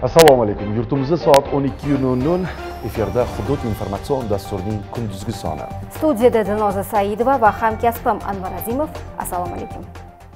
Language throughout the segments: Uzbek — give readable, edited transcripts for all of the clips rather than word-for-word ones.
Assalomu alaykum. Yurtimizda soat 12:00 efirda Hudud informatsion dasturining kunduzgi soni. Studiyada Dinoza Saidova va hamkasbim Anvar Azimov. Assalomu alaykum.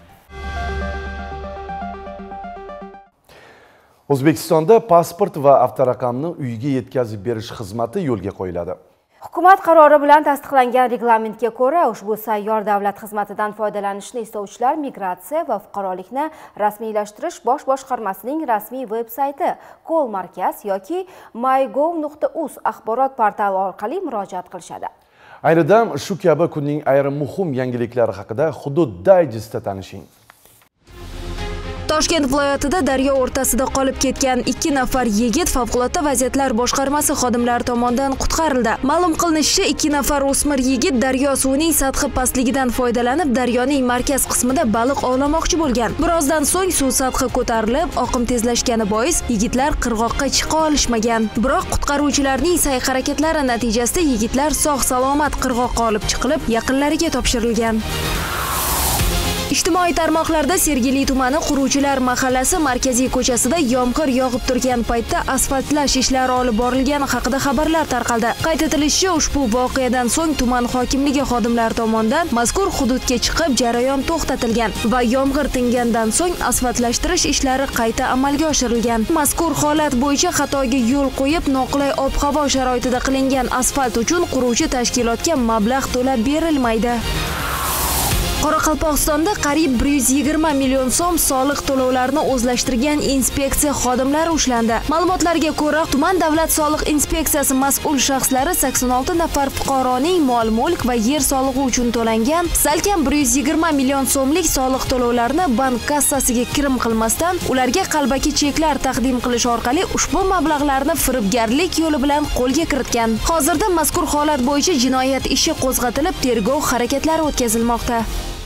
O'zbekistonda pasport va avtoraqamni uyga yetkazib berish xizmati yo'lga qo'yiladi. Hukumat qarori bilan tasdiqlangan reglamentga ko'ra ushbu sayyor davlat xizmatidan foydalanishni istovchilar migratsiya va fuqarolikni rasmiylashtirish bosh boshqarmasining rasmiy veb-sayti, kol markaz yoki mygov.uz axborot portali orqali murojaat qilishadi. Ayni dam shu kabi kunning ayrim muhim yangiliklari haqida Hudud Digest'da tanishing. Toshkent viloyatida daryo o'rtasida qolib ketgan 2 nafar yigit favqulodda vaziyatlar boshqarmasi xodimlari tomonidan qutqarildi. Ma'lum qilinishicha, 2 nafar o'smir yigit daryo suvining sathi pastligidan foydalanib, daryoning markaz qismida baliq ovlamoqchi bo'lgan. Birozdan so'ng suv sathi ko'tarilib, oqim tezlashgani bois yigitlar qirg'oqqa chiqa olishmagan. Biroq qutqaruvchilarning sa'y-harakatlari natijasida yigitlar sog'-salomat qirg'oqqa olib chiqilib, yaqinlariga topshirilgan. Ijtimoiy tarmoqlarda Sergeli tumani Quruvchilar mahallasi markaziy ko'chasida yomg'ir yog'ib turgan paytda asfaltlash ishlari olib borilgani haqida xabarlar tarqaldi. Qayd etilishicha, ushbu voqeadan so'ng tuman hokimligi xodimlari tomonidan mazkur hududga chiqib jarayon to'xtatilgan va yomg'ir tingandan so'ng asfaltlashtirish ishlari qayta amalga oshirilgan. Mazkur holat bo'yicha xatoga yo'l qo'yib, noqulay ob-havo sharoitida qilingan asfalt uchun quruvchi tashkilotga mablag' to'lab berilmaydi. Qoraqalpog'istonda qariyb 120 million so'm soliq to'lovlarini o'zlashtirgan inspeksiya xodimlari ushlandi. Ma'lumotlarga ko'ra, tuman davlat soliq inspeksiyasi mas'ul shaxslari 86 nafar fuqaroning mol-mulk va yer solig'i uchun to'langan salkam 120 million so'mlik soliq to'lovlarini bank kassasiga kirim qilmasdan, ularga qalbaki cheklar taqdim qilish orqali ushbu mablag'larni firibgarlik yo'li bilan qo'lga kiritgan. Hozirda mazkur holat bo'yicha jinoyat ishi qo'zg'atilib, tergov harakatlari o'tkazilmoqda.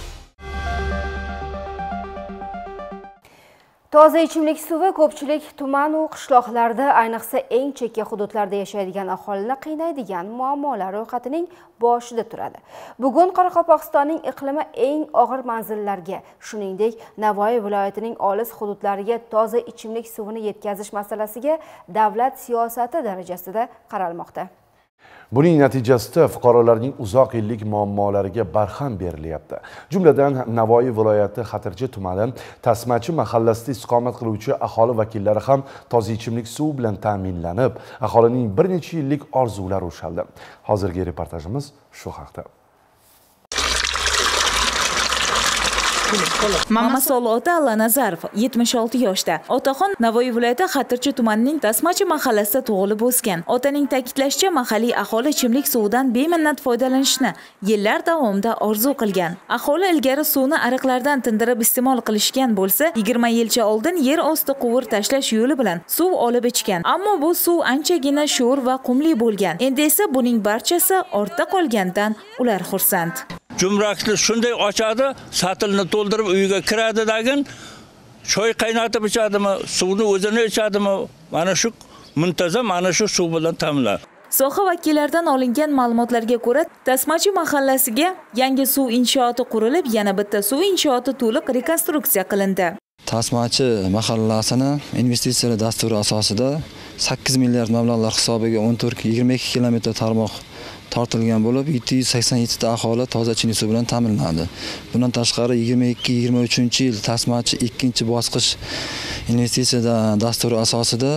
Toza ichimlik suvi ko'pchilik tuman va qishloqlarda, ayniqsa eng chekka hududlarda yashaydigan aholini qiynaydigan muammolar ro'yxatining boshida turadi. Bugun Qoraqalpog'istonning iqlimi eng og'ir manzillarga, shuningdek, Navoiy viloyatining olis hududlariga toza ichimlik suvini yetkazish masalasiga davlat siyosati darajasida qaralmoqda. Buning natijasida fuqarolarning uzoq yillik muammolariga barham berilyapti. Jumladan Navoiy viloyati Xatirchi tumani Tasmachi mahallasida istiqomat qiluvchi aholi vakillari ham toza ichimlik suv bilan ta'minlanib, aholining bir necha yillik orzulari ushaldi. Hozirgi reportajimiz shu haqda. Mamasol ota Allanazarov 76 yoshda. Otaxon Navoiy viloyati Xatirchi tumanining Tasmachi mahallasida tug'ilib o'sgan. Otaning ta'kidlashicha, mahalliy aholi ichimlik suvidan beminnat foydalanishni yillar davomida orzu qilgan. Aholi ilgari suvni ariqlardan tindirib iste'mol qilishgan bo'lsa, 20 yilcha oldin yer osti quvur tashlash yo'li bilan suv olib ichgan. Ammo bu suv anchagina sho'r va qumli bo'lgan. Endi esa buning barchasi ortda qolgandan ular xursand. Jumrakni shunday ochadi, satilni to'ldirib uyiga kiradi dagin, choy qaynatib ichadimi, suvni o'zini ichadimi, mana shu muntazam mana shu suv bilan ta'minlanadi. Soha vakillaridan olingan ma'lumotlarga ko'ra, Tasmachi mahallasiga yangi suv inshooti qurilib, yana bitta suv inshooti to'liq rekonstruksiya qilindi. Tasmachi mahallasini investitsiyalar dasturi asosida 8 milliard mablag'lar hisobiga 22 kilometr tarmoq tortilgan bo'lib, 787 ta aholi toza ichimlik suv bilan ta'minlanadi. Bundan tashqari 22-23 yil Tasmachi ikkinchi bosqich investitsiya dasturi asosida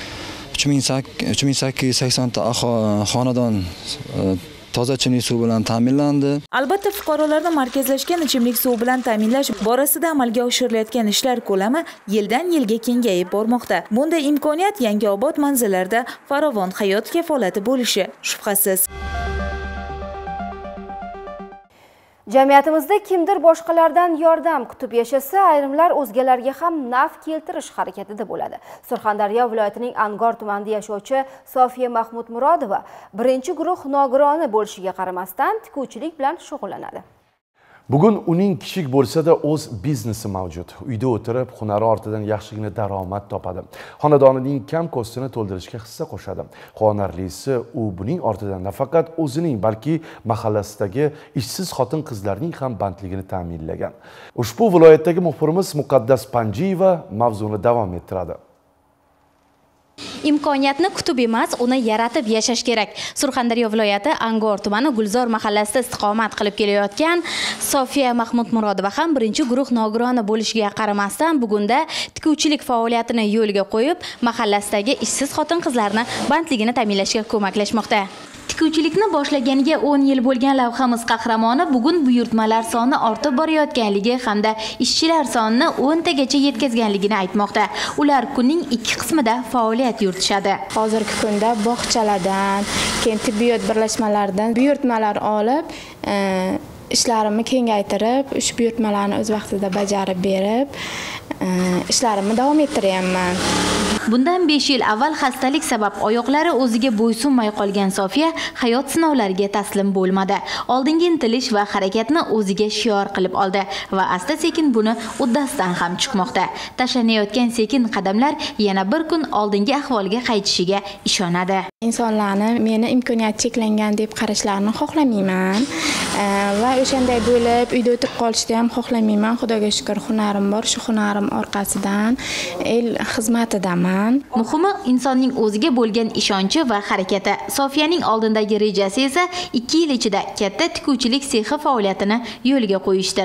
3880 ta xonadon toza ichimlik suv bilan ta'minlandi. Albatta, fuqarolarni markazlashgan ichimlik suv bilan ta'minlash borasida amalga oshirilayotgan ishlar ko'lami yildan yilga kengayib bormoqda. Bunday imkoniyat Yangiobod manzillarida farovon hayot kafolati bo'lishi shubhasiz. Jamiyatimizda kimdir boshqalardan yordam kutib yashasa, ayrimlar o'zgalarga ham naf keltirish harakatida bo'ladi. Surxondaryo viloyatining Angor tumanida yashovchi Sofiya Mahmud Murodova birinchi guruh nogironi bo'lishiga qaramasdan tikuvchilik bilan shug'ullanadi. Bugun uning kichik bo'lsa-da o'z biznesi mavjud. Uyda o'tirib, hunari ortidan yaxshigina daromad topadi. Xonadonining kam ko'stini to'ldirishga hissa qo'shadi. Quvonarlisi, u buning ortidan nafaqat o'zining, balki mahallasidagi ishsiz xotin-qizlarning ham bandligini ta'minlagan. Ushbu viloyatdagi muxbirimiz Muqaddas Panjiyeva mavzuni davom ettiradi. Imkoniyatni kutib emas, uni yaratib yashash kerak. Surxondaryo viloyati Angor tumani Gulzor mahallasida istiqomat qilib kelayotgan Sofiya Mahmudmurodova ham birinchi guruh nogironi bo'lishiga qaramasdan bugunda tikuvchilik faoliyatini yo'lga qo'yib, mahallasidagi ishsiz xotin-qizlarni bandligini ta'minlashga ko'maklashmoqda. Tikuvchilikni boshlaganiga 10 yil bo'lgan lavhamiz qahramoni bugun buyurtmalar soni ortib borayotganligi hamda ishchilar sonini 10 tagacha yetkazganligini aytmoqda. Ular kunning 2 qismida faoliyat yuritishadi. Hozirgi kunda bog'chalardan, keyin tibbiyot birlashmalaridan buyurtmalar olib, ishlarimni kengaytirib, ushbu buyurtmalarni o'z vaqtida bajarib berib, ishlarimni davom ettiryapman. Bundan 5 yil avval xastalik sabab oyoqlari o'ziga bo'ysunmay qolgan Sofiya hayot sinovlariga taslim bo'lmadi. Oldinga intilish va harakatni o'ziga shior qilib oldi va asta-sekin buni uddasidan ham chiqmoqda. Tashlanayotgan sekin qadamlar yana bir kun oldingi ahvolga qaytishiga ishonadi. Insonlarni meni imkoniyati cheklangan deb qarashlarini xohlamayman va o'shanday bo'lib uyda o'tirib qolishni ham xohlamayman. Xudoga shukr, hunarim bor. Shu hunarim orqasidan el xizmatidaman. Muhimi insonning o'ziga bo'lgan ishonchi va harakati. Sofiyaning oldindagi rejasi esa 2 yil ichida katta tikuvchilik sexi faoliyatini yo'lga qo'yishdir.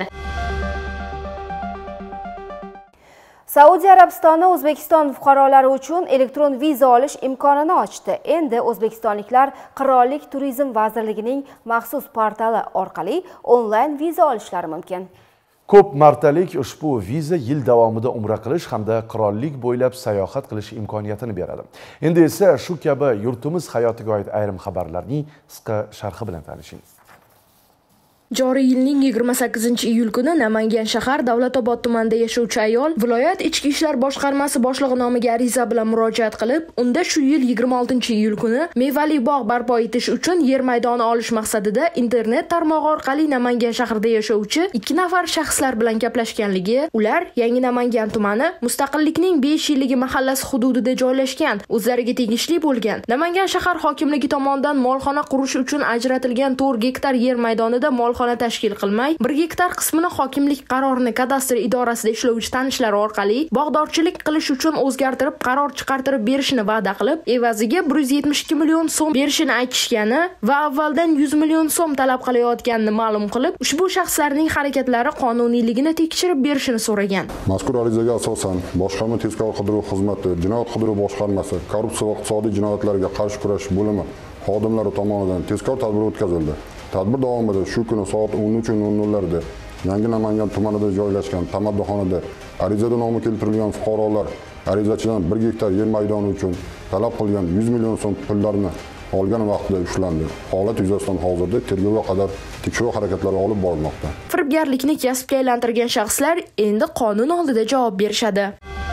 Saudiya Arabistoni O'zbekiston fuqarolari uchun elektron viza olish imkonini ochdi. Endi o'zbekistonliklar Qirollik Turizm vazirligining maxsus portali orqali onlayn viza olishlari mumkin. Ko'p martalik ushbu viza yil davomida umra qilish hamda qirollik bo'ylab sayohat qilish imkoniyatini beradi. Endi esa shu kabi yurtimiz hayotiga oid ayrim xabarlarning qisqa sharhi bilan tanishing. Joriy yilning 28-iyul kuni Namangan shahar Davlatobod tumanida yashovchi ayol viloyat ichki ishlar boshqarmasi boshlig'i nomiga ariza bilan murojaat qilib, unda shu yil 26-iyul kuni mevali bog' barpo etish uchun yer maydoni olish maqsadida internet tarmog'i orqali Namangan shahrida yashovchi 2 nafar shaxslar bilan gaplashganligi, ular Yangi Namangan tumani Mustaqillikning 5 yilligi mahallasi hududida joylashgan, o'zlariga tegishli bo'lgan Namangan shahar hokimligi tomonidan molxona qurish uchun ajratilgan 4 gektar yer maydonida molxona tashkil qilmay, 1 gektar qismini hokimlik qarorini kadastr idorasida ishlovchi tanishlari orqali bog'dorchilik qilish uchun o'zgartirib qaror chiqartirib berishni va'da qilib, evaziga 172 million so'm berishini aytishgani va avvaldan 100 million so'm talab qilayotganini ma'lum qilib, ushbu shaxslarning harakatlari qonuniyligini tekshirib berishini so'ragan. Mazkur arizaga asosan boshqarma tezkor qidiruv xizmati, jinoyat qidiruv boshqarmasi, korrupsiya va iqtisodiy jinoyatlarga qarshi kurash bo'limi xodimlari tomonidan tezkor tadbir o'tkazildi. Tadbir davomida shu kuni soat 13:00 da Yangi Namangan tumanida joylashgan tamadduxonada arizada nomi keltirilgan fuqarolar arizachidan 1 gektar yer maydoni uchun talab qilgan 100 million so'm pullarni olgan vaqtida ushlandi. Holat yuzasidan hozirda tergovga qadar tekshiruv harakatlari olib borilmoqda. Firibgarlikni kasbga aylantirgan shaxslar endi qonun oldida javob berishadi.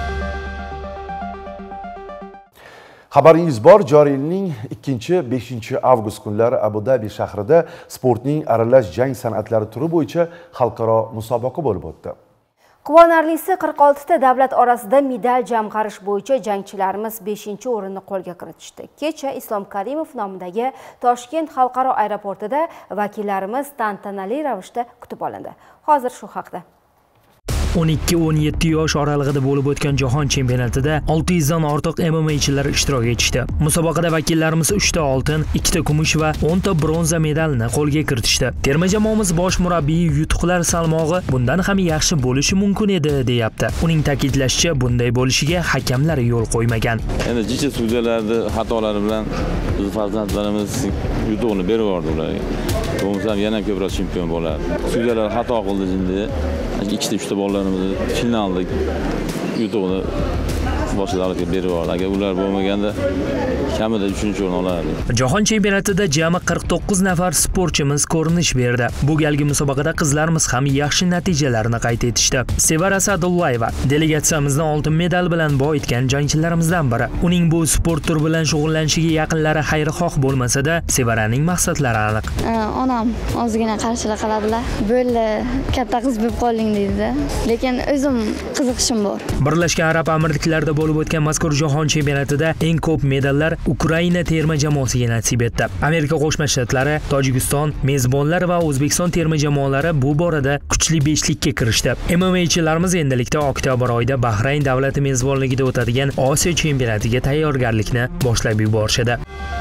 Xabaringiz bor, joriy yilning 2-5 avgust kunlari Abu Dabi shahrida sportning aralash jang san'atlari turi bo'yicha xalqaro musobaqa bo'lib o'tdi. Quvonarlisi 46 ta davlat orasida medal jamg'arish bo'yicha jangchilarimiz 5-o'rinni qo'lga kiritishdi. Kecha Islom Karimov nomidagi Toshkent xalqaro aeroportida vakillarimiz tantanali ravishda kutib olindi. Hozir shu haqda 12-17 yosh oralig'ida bo'lib o'tgan jahon chempionatida 600 dan ortiq MMAchilar ishtirok etishdi. Musobaqada vakillarimiz 3 ta oltin, 2 ta kumush va 10 ta bronza medalni qo'lga kiritishdi. Terma jamoamiz bosh murabbiyi yutuqlar salmog'i bundan ham yaxshi bo'lishi mumkin edi, deyapti. Uning ta'kidlashicha, bunday bo'lishiga hakamlar yo'l qo'ymagan. Endi jicha sudyalarning xatolari bilan biz farzandlarimiz yutuqni berib yubordi ularga. Bo'lmasa yana ko'proq chempion bo'ladi. Sudyalar xato qildi endi. 2 ta bolalarimizni finalda yutuqni boshqalarga berib yubordi. Agar ular bo'lmaganda kamida 3-o'rin olardi. Jahon chempionatida jami 49 nafar sportchimiz ko'rinish berdi. Bu galgi musobaqada qizlarimiz ham yaxshi natijalarni qayd etishdi. Sevara Sadullayeva delegatsiyamizdan oltin medal bilan boyitgan jangchilarimizdan biri. Uning bu sport turi bilan shug'ullanishiga yaqinlari xayrixoh bo'lmasa-da, Sevaraning maqsadlari aniq. Onam ozgina qarshilik qiladilar. Bo'ldi, katta qiz bo'lib qolding deydi. Lekin o'zim qiziqishim bor. Birlashgan Arab Amirliklarida bo'lib o'tgan mazkur jahon chempionatida eng ko'p medallar Ukraina terma jamoasiga nasib etdi. Amerika Qo'shma Shtatlari, Tojikiston, mezbonlar va O'zbekiston terma jamoalari bu borada kuchli beshlikka kirishdi. MMAchilarimiz endilikda oktyabr oyida Bahrayn davlati mezbonligida o'tadigan Osiyo chempionatiga tayyorgarlikni boshlab yuborishadi.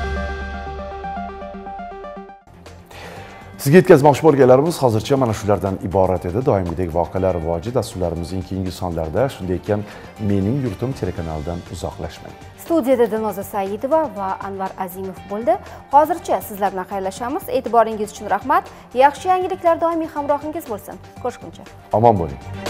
Sizga yetkazmoqchi bo'lganlarimiz hozircha mana shulardan iborat edi. Doimgidek voqealar rivoji dasturlarimizning keyingi sonlarida, shunday ekan Mening yurtim telekanalidan uzoqlashmang. Studiyada Dinoza Saidova va Anvar Azimov bo'ldi. Hozircha sizlar bilan xayrlashamiz. E'tiboringiz uchun rahmat. Yaxshi yangiliklar doimiy hamrohingiz bo'lsin. Ko'rishguncha. Omon bo'ling.